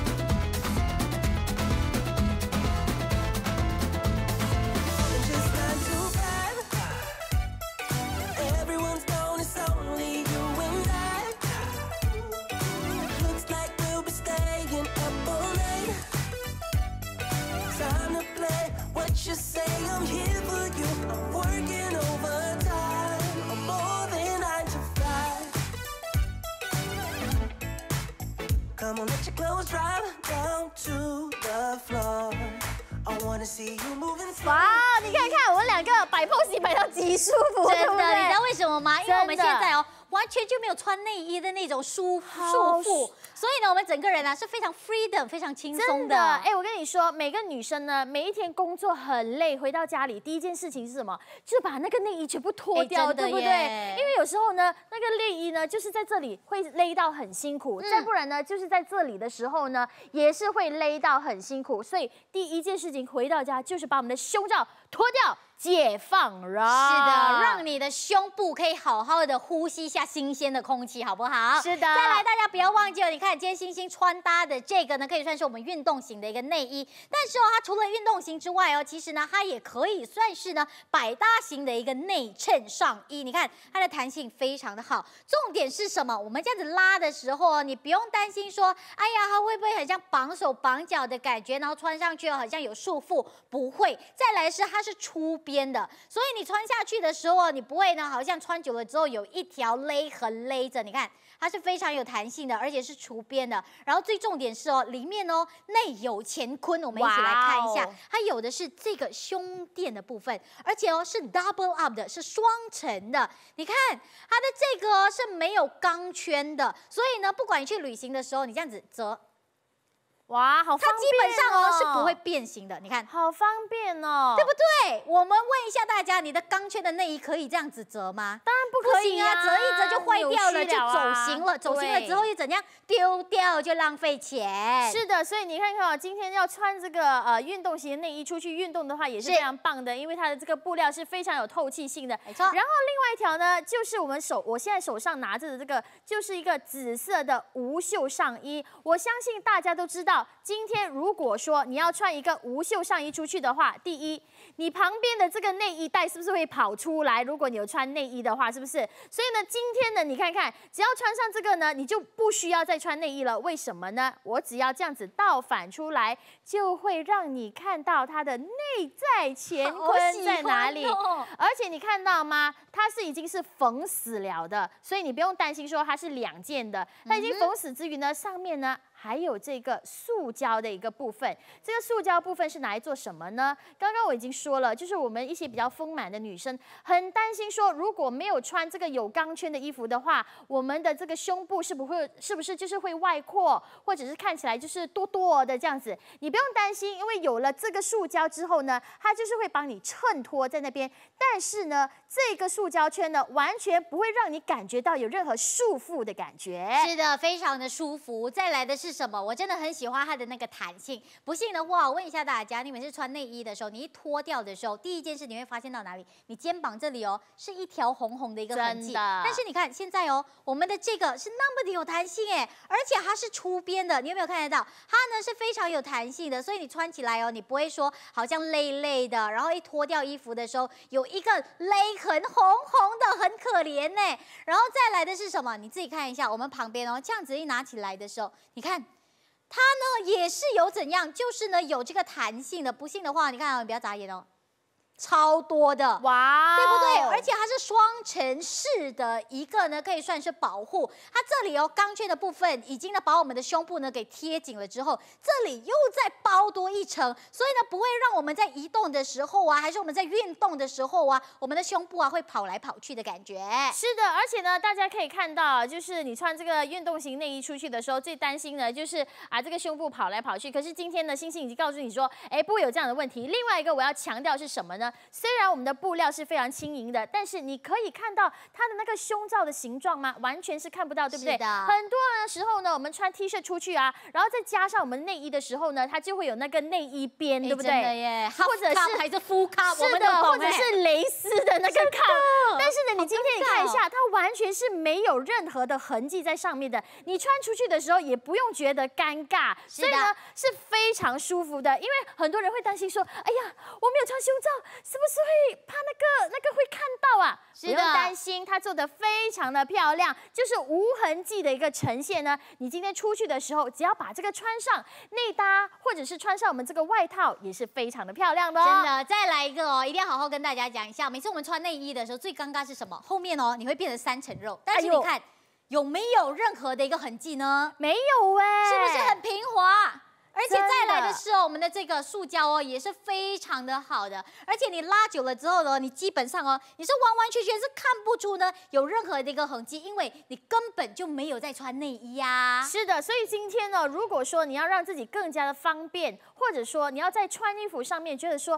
S4: You say I'm here for you. I'm working overtime. I'm more than nine to five. Come on, let your clothes drop down to the floor. I wanna see you moving slow.
S1: 哇，你看看我们两个摆 pose 摆到极舒服，
S2: 真的，
S1: 对不对？
S2: 你知道为什么吗？因为我们现在哦。完全就没有穿内衣的那种束束缚，所以呢，我们整个人呢是非常 freedom、非常轻松的。
S1: 哎，我跟你说，每个女生呢，每一天工作很累，回到家里第一件事情是什么？就把那个内衣全部脱掉，对不对？因为有时候呢，那个内衣呢，就是在这里会勒到很辛苦，嗯、再不然呢，就是在这里的时候呢，也是会勒到很辛苦。所以第一件事情回到家就是把我们的胸罩脱掉。 解放了。
S2: 是的，让你的胸部可以好好的呼吸一下新鲜的空气，好不好？
S1: 是的。
S2: 再来，大家不要忘记了，你看今天星星穿搭的这个呢，可以算是我们运动型的一个内衣，但是哦，它除了运动型之外哦，其实呢，它也可以算是呢百搭型的一个内衬上衣。你看它的弹性非常的好，重点是什么？我们这样子拉的时候哦，你不用担心说，哎呀，它会不会很像绑手绑脚的感觉，然后穿上去哦，好像有束缚，不会。再来是它是出边的，所以你穿下去的时候哦，你不会呢，好像穿久了之后有一条勒痕勒着，你看。它是非常有弹性的，而且是除边的。然后最重点是哦，里面哦内有乾坤，我们一起来看一下， wow 它有的是这个胸垫的部分，而且哦是 double up 的，是双层的。你看它的这个哦是没有钢圈的，所以呢，不管你去旅行的时候，你这样子折。
S1: 哇，好方便哦！
S2: 它基本上哦是不会变形的，你看，
S1: 好方便哦，
S2: 对不对？我们问一下大家，你的钢圈的内衣可以这样子折吗？
S1: 当然不可以
S2: 啊，折一折就坏掉了，就
S1: 啊、
S2: 走形了。走形了之后又怎样？丢掉就浪费钱。
S1: 是的，所以你看看哦，今天要穿这个呃运动型的内衣出去运动的话，也是非常棒的，因为它的这个布料是非常有透气性的。
S2: 没错。
S1: 然后另外一条呢，就是我们手，我现在手上拿着的这个，就是一个紫色的无袖上衣。我相信大家都知道，今天。如果说你要穿一个无袖上衣出去的话，第一，你旁边的这个内衣带是不是会跑出来？如果你有穿内衣的话，是不是？所以呢，今天呢，你看看，只要穿上这个呢，你就不需要再穿内衣了。为什么呢？我只要这样子倒反出来，就会让你看到它的内在乾坤在哪里。哦、而且你看到吗？它是已经是缝死了的，所以你不用担心说它是两件的。它已经缝死之余呢，上面呢。还有这个塑胶的一个部分，这个塑胶部分是拿来做什么呢？刚刚我已经说了，就是我们一些比较丰满的女生很担心说，如果没有穿这个有钢圈的衣服的话，我们的这个胸部是不会是不是就是会外扩，或者是看起来就是多多的这样子？你不用担心，因为有了这个塑胶之后呢，它就是会帮你衬托在那边，但是呢，这个塑胶圈呢，完全不会让你感觉到有任何束缚的感觉。
S2: 是的，非常的舒服。再来的是。是什么？我真的很喜欢它的那个弹性。不信的话，我问一下大家，你每次穿内衣的时候，你一脱掉的时候，第一件事你会发现到哪里？你肩膀这里哦，是一条红红的一个痕迹。但是你看现在哦，我们的这个是那么的有弹性哎，而且它是出边的，你有没有看得到？它呢是非常有弹性的，所以你穿起来哦，你不会说好像累累的，然后一脱掉衣服的时候有一个勒痕，红红的，很可怜呢。然后再来的是什么？你自己看一下，我们旁边哦，这样子一拿起来的时候，你看。它呢也是有怎样，就是呢有这个弹性的。不信的话，你看啊，你不要眨眼哦，超多的，
S1: 哇，
S2: 对不对？而且它是双层式的一个呢，可以算是保护。它这里哦，钢圈的部分已经呢把我们的胸部呢给贴紧了之后，这里又再包多一层，所以呢不会让我们在移动的时候啊，还是我们在运动的时候啊，我们的胸部啊会跑来跑去的感觉。
S1: 是的，而且呢，大家可以看到，就是你穿这个运动型内衣出去的时候，最担心的就是啊这个胸部跑来跑去。可是今天呢，星星已经告诉你说，哎，不会有这样的问题。另外一个我要强调是什么呢？虽然我们的布料是非常轻盈的，但是你可以看到它的那个胸罩的形状吗？完全是看不到，对不对？
S2: 是的。
S1: 很多的时候呢，我们穿 T 恤出去啊，然后再加上我们内衣的时候呢，它就会有那个内衣边，对不对？
S2: 真的耶，
S1: 或者是
S2: 还是 full cup，
S1: 是的，或者是蕾丝的那个卡。但是呢，你今天你看一下，它完全是没有任何的痕迹在上面的。你穿出去的时候也不用觉得尴尬，所以呢是非常舒服的。因为很多人会担心说，哎呀，我没有穿胸罩，是不是会怕那个那个会看到啊？不用担心，它做的非常的漂亮，就是无痕迹的一个呈现呢。你今天出去的时候，只要把这个穿上内搭，或者是穿上我们这个外套，也是非常的漂亮的哦。
S2: 真的，再来一个哦，一定要好好跟大家讲一下。每次我们穿内衣的时候，最尴尬是什么？后面哦，你会变成三层肉，但是你看、哎、有没有任何的一个痕迹呢？
S1: 没有哎，
S2: 是不是很平滑？而且再来的是哦，我们的这个塑胶哦也是非常的好的，而且你拉久了之后呢，你基本上哦你是完完全全是看不出呢有任何的一个痕迹，因为你根本就没有在穿内衣呀、啊。
S1: 是的，所以今天呢，如果说你要让自己更加的方便，或者说你要在穿衣服上面觉得说，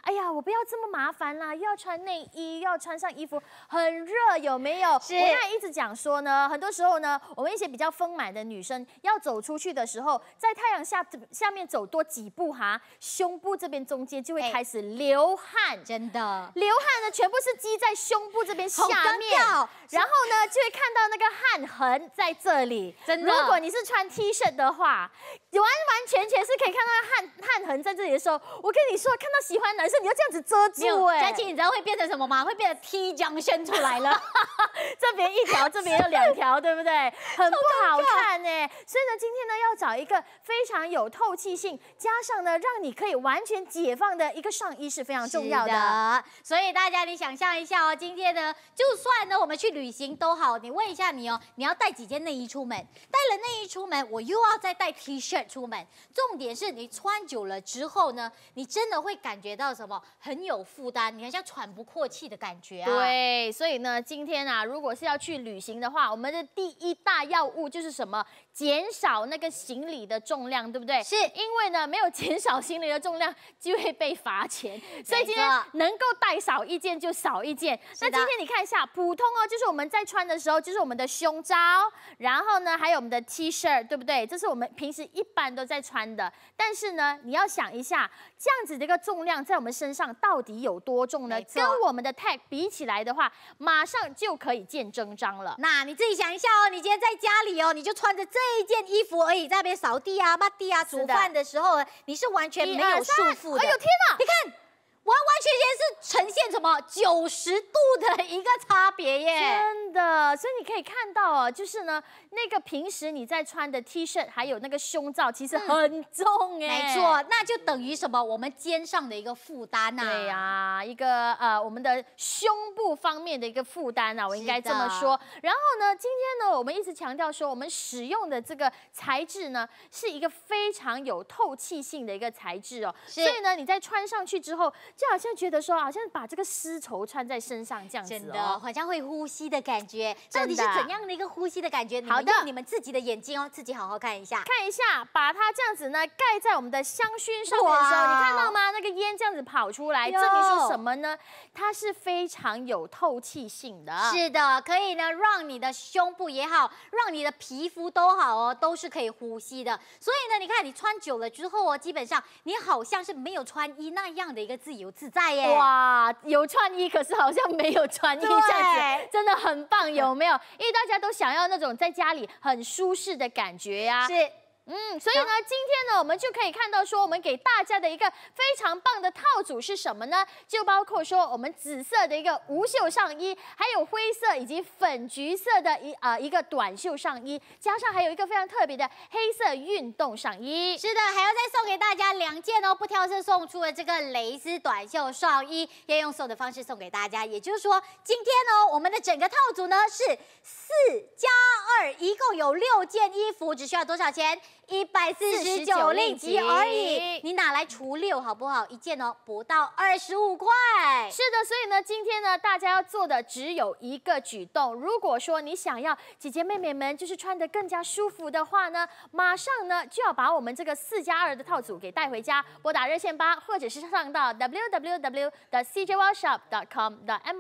S1: 哎呀，我不要这么麻烦啦，又要穿内衣，又要穿上衣服，很热，有没有？
S2: 是。
S1: 我刚才一直讲说呢，很多时候呢，我们一些比较丰满的女生要走出去的时候，在太阳下下面走多几步哈，胸部这边中间就会开始流汗，
S2: 真的，
S1: 流汗呢全部是积在胸部这边下面，然后呢就会看到那个汗痕在这里。
S2: 真的，
S1: 如果你是穿 T 恤的话，完完全全是可以看到汗汗痕在这里的时候，我跟你说，看到喜欢的男生你要这样子遮住哎、
S2: 欸。佳琪，你知道会变成什么吗？会变成 T 江伸出来了，
S1: 这边一条，这边有两条，对不对？很不好看哎、欸。所以呢，今天呢要找一个非常有透气性，加上呢让你可以完全解放的一个上衣是非常重要的。
S2: 的所以大家你想象一下哦，今天呢，就算呢我们去旅行都好，你问一下你哦，你要带几件内衣出门？带了内衣出门，我又要再带 T 恤出门。重点是你穿久了之后呢，你真的会感觉到什么？很有负担，你好像喘不过气的感觉啊。
S1: 对，所以呢，今天啊，如果是要去旅行的话，我们的第一大要务就是什么？减少那个行李的重量，对不对？
S2: 是
S1: 因为呢，没有减少行李的重量，就会被罚钱。所以今天能够带少一件就少一件。那今天你看一下，普通哦，就是我们在穿的时候，就是我们的胸罩，然后呢，还有我们的 T 恤，对不对？这是我们平时一般都在穿的。但是呢，你要想一下，这样子的一个重量在我们身上到底有多重呢？跟我们的 tag 比起来的话，马上就可以见真章了。
S2: 那你自己想一下哦，你今天在家里哦，你就穿着这一件衣服而已，在那边扫地啊、抹地啊、煮饭的时候，你是完全没有束缚的。
S1: 哎呦天哪！
S2: 你看。完完全全是呈现什么九十度的一个差别耶，
S1: 真的，所以你可以看到哦，就是呢，那个平时你在穿的 T 恤还有那个胸罩，其实很重哎、
S2: 嗯，没错，那就等于什么？我们肩上的一个负担呐。
S1: 对呀、啊，一个呃我们的胸部方面的一个负担啊，我应该这么说。然后呢，今天呢，我们一直强调说，我们使用的这个材质呢，是一个非常有透气性的一个材质哦，所以呢，你在穿上去之后。就好像觉得说，好像把这个丝绸穿在身上这样子哦，
S2: 真的好像会呼吸的感觉。到底是怎样的一个呼吸的感觉？
S1: 好的，
S2: 用你们自己的眼睛哦，自己好好看一下，
S1: 看一下，把它这样子呢盖在我们的香薰上面的时候，你看到吗？那个烟这样子跑出来，证明说什么呢？它是非常有透气性的。
S2: 是的，可以呢让你的胸部也好，让你的皮肤都好哦，都是可以呼吸的。所以呢，你看你穿久了之后哦，基本上你好像是没有穿衣那样的一个自由自在耶！
S1: 哇，有穿衣，可是好像没有穿衣这样子，真的很棒，有没有？因为大家都想要那种在家里很舒适的感觉呀、啊。
S2: 是。
S1: 嗯，所以呢，今天呢，我们就可以看到说，我们给大家的一个非常棒的套组是什么呢？就包括说我们紫色的一个无袖上衣，还有灰色以及粉橘色的一呃一个短袖上衣，加上还有一个非常特别的黑色运动上衣。
S2: 是的，还要再送给大家两件哦，不挑色送出的这个蕾丝短袖上衣，要用送的方式送给大家。也就是说，今天呢，我们的整个套组呢是四加二，一共有六件衣服，只需要多少钱？一百四十九令吉而已，你拿来除六好不好？一件哦，不到二十五块。
S1: 是的，所以呢，今天呢，大家要做的只有一个举动。如果说你想要姐姐妹妹们就是穿得更加舒服的话呢，马上呢就要把我们这个四加二的套组给带回家，拨打热线吧，或者是上到 w w w dot c j workshop dot com dot m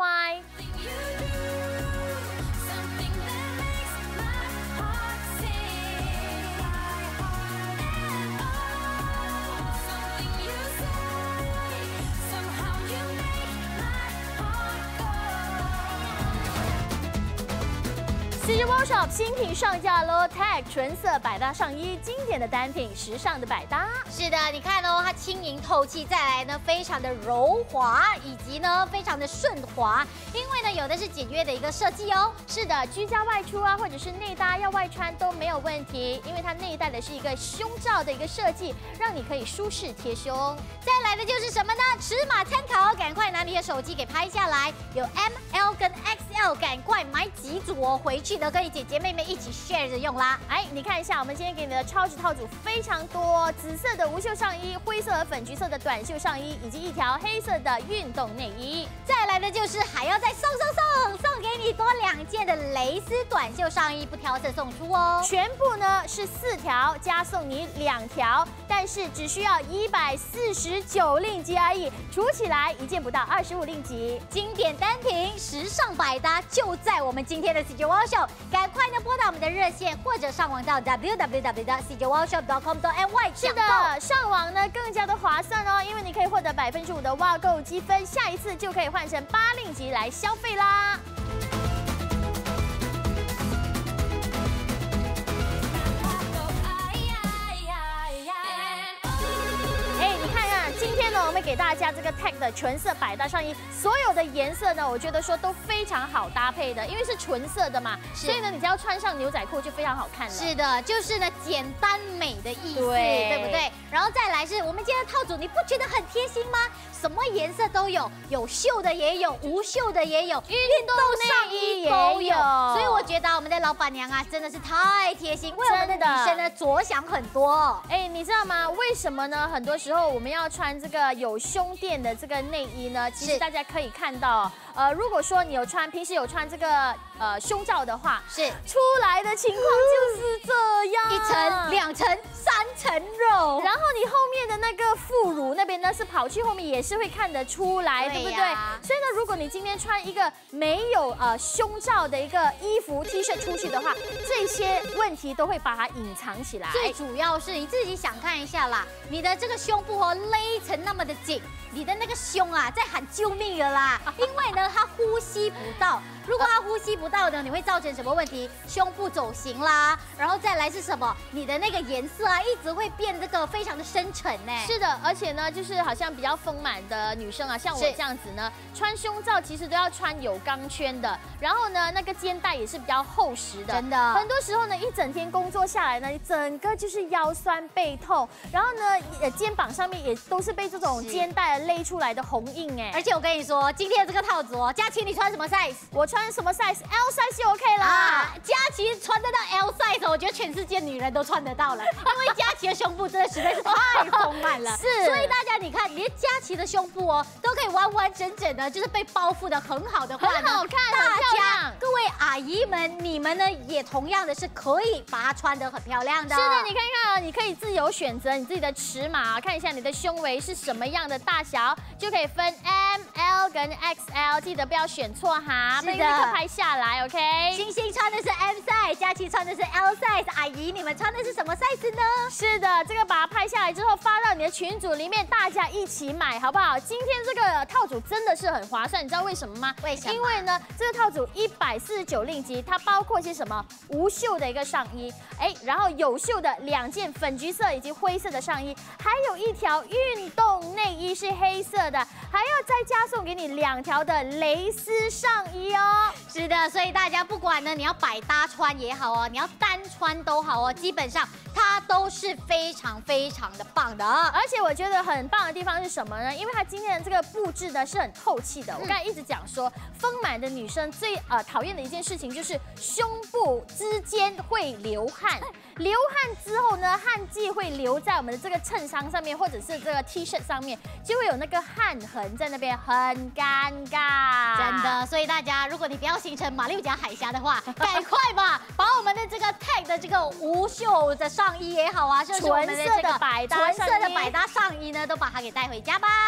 S1: y。C J Workshop 新品上架喽 ，Tag 纯色百搭上衣，经典的单品，时尚的百搭。
S2: 是的，你看哦，它轻盈透气，再来呢非常的柔滑，以及呢非常的顺滑，因为呢有的是简约的一个设计哦。
S1: 是的，居家外出啊，或者是内搭要外穿都没有问题，因为它内带的是一个胸罩的一个设计，让你可以舒适贴胸。
S2: 再来的就是什么呢？尺码参考，赶快拿你的手机给拍下来，有 M L 跟 X L， 赶快买几组哦，回去呢跟你姐姐妹妹一起 share 着用啦。
S1: 哎，你看一下，我们今天给你的超值套组非常多，紫色的无袖上衣、灰色和粉橘色的短袖上衣，以及一条黑色的运动内衣。
S2: 再来来的就是还要再送送送送给你多两件的蕾丝短袖上衣，不挑色送出哦。
S1: 全部呢是四条，加送你两条，但是只需要一百四十九令吉而已，除起来一件不到二十五令吉。
S2: 经典单品，时尚百搭，就在我们今天的 C J Wow Show， 赶快呢拨打我们的热线，或者上网到 w w w 点 c j wow shop 点 com 点 n y。
S1: 是的，上网呢更加的划算哦，因为你可以获得百分之五的哇购积分，下一次就可以换成八令吉来消费啦。今天呢，我们给大家这个 Tag 的纯色百搭上衣，所有的颜色呢，我觉得说都非常好搭配的，因为是纯色的嘛，所以呢，你只要穿上牛仔裤就非常好看了。
S2: 是的，就是呢简单美的意思，
S1: 对，
S2: 对不对？然后再来是我们今天的套组，你不觉得很贴心吗？什么颜色都有，有袖的也有，无袖的也有，运动上衣都有。所以我觉得我们的老板娘啊，真的是太贴心，为我们的女生呢着想很多。
S1: 哎，你知道吗？为什么呢？很多时候我们要穿这个有胸垫的这个内衣呢，其实大家可以看到，呃，如果说你有穿，平时有穿这个呃胸罩的话，
S2: 是
S1: 出来的情况就是这样，
S2: 一层、两层、三层肉，
S1: 然后你后面的那个副乳那边呢，是跑去后面也是会看得出来， 对, 对不对？所以呢，如果你今天穿一个没有呃胸罩的一个衣服 T 恤出去的话，这些问题都会把它隐藏起来。
S2: 最主要是你自己想看一下啦，你的这个胸部哦勒成那么的紧，你的那个胸啊在喊救命了啦，因为呢它呼吸不到。如果它呼吸不到呢，你会造成什么问题？胸部走形啦，然后再来是什么？你的那个颜色啊，一直会变这个非常的深沉呢。
S1: 是的，而且呢，就是好像比较丰满的女生啊，像我这样子呢，穿胸罩其实都要穿有钢圈的，然后呢，那个肩带也是比较厚实的。
S2: 真的，
S1: 很多时候呢，一整天工作下来呢，你整个就是腰酸背痛，然后呢，呃，肩膀上面也都是被这种肩带勒出来的红印哎。
S2: 而且我跟你说，今天的这个套组哦，佳琪你穿什么 size？
S1: 我穿什么 size？L size 就 OK 啦。
S2: 啊，佳琪穿得到 L size， 我觉得全世界女人都穿得到了，因为佳琪的胸部真的实在是太丰满了。
S1: 是，
S2: 所以大家你看，连佳琪的胸部哦，都可以完完整整的，就是被包覆的很好的话，
S1: 很好看，
S2: 大
S1: 很漂亮。
S2: 各位阿姨们，你们呢也同样的是可以把它穿得很漂亮的。
S1: 是的，你看看啊，你可以自由选择你自己的尺码，看一下你的胸围是什么样的大小，就可以分 M、L 跟 X L， 记得不要选错哈，不然立刻拍下来 ，OK？
S2: 星星穿的是 M size， 佳琪穿的是 L size， 阿姨你们穿的是什么 size 呢？
S1: 是的，这个把它拍下来之后发到你的群组里面，大家一起买好不好？今天这个套组真的是很划算，你知道为什么吗？
S2: 为什么？
S1: 因为呢，这个套组一百四十九令吉，它包括些什么？无袖的一个上衣，哎，然后有袖的两件粉橘色以及灰色的上衣，还有一条运动内衣是黑色的，还要再加送给你两条的蕾丝上衣哦。
S2: 是的，所以大家不管呢，你要百搭穿也好哦，你要单穿都好哦，基本上它都是非常非常的棒的。
S1: 而且我觉得很棒的地方是什么呢？因为它今天的这个布置呢是很透气的。我刚才一直讲说，丰满的女生最呃讨厌的一件事情就是胸部之间会流汗，流汗之后呢，汗迹会留在我们的这个衬衫上面，或者是这个 T 恤上面，就会有那个汗痕在那边，很尴尬。
S2: 真的，所以大家如果你不要形成马六甲海峡的话，赶快吧，把我们的这个 Tag 的这个无袖的上衣也好啊，甚至我们的这个
S1: 百搭
S2: 纯色的百搭上衣呢，都把它给带回家吧。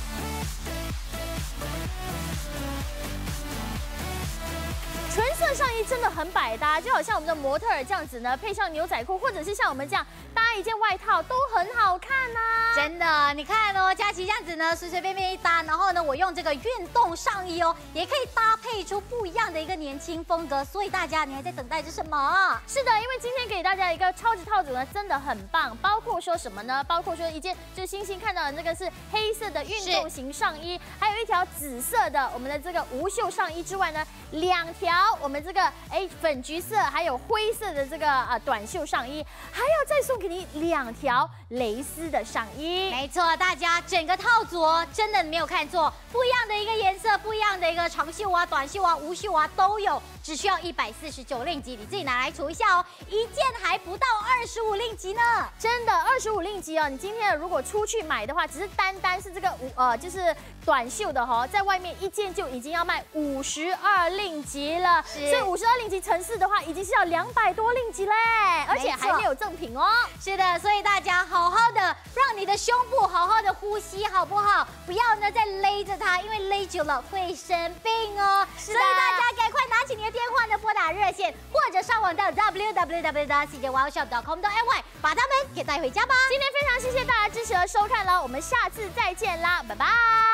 S1: 纯色上衣真的很百搭，就好像我们的模特儿这样子呢，配上牛仔裤，或者是像我们这样搭一件外套，都很好看呐、啊。
S2: 真的，你看哦，佳琪这样子呢，随随便便一搭，然后呢，我用这个运动上衣哦，也可以搭配出不一样的一个年轻风格。所以大家，你还在等待着什么？
S1: 是的，因为今天给大家一个超值套组呢，真的很棒，包括说什么呢？包括说一件就是星星看到的那个是黑色的运动型上衣，还有一条紫色的我们的这个无袖上衣之外呢，两条我们这个哎粉橘色还有灰色的这个啊短袖上衣，还要再送给你两条蕾丝的上衣。
S2: 没错，大家整个套组哦，真的没有看错，不一样的一个颜色，不一样的一个长袖啊、短袖啊、无袖啊都有，只需要一百四十九令吉，你自己拿来除一下哦，一件还不到二十五令吉呢。
S1: 真的，二十五令吉哦，你今天如果出去买的话，只是单单是这个五呃就是短袖的哈、哦，在外面一件就已经要卖五十二令吉了，所以五十二令吉乘四的话，已经是要两百多令吉嘞，而且还没有赠品哦。
S2: 是的，所以大家好好的让你的胸部好好的呼吸，好不好？不要呢再勒着它，因为勒久了会生病哦。所以大家赶快拿起你的电话呢，拨打热线，或者上网到 w w w 点 c j wow shop 点 com 点 m y 把它们给带回家吧。
S1: 今天非常谢谢大家支持和收看了，我们下次再见啦，拜拜。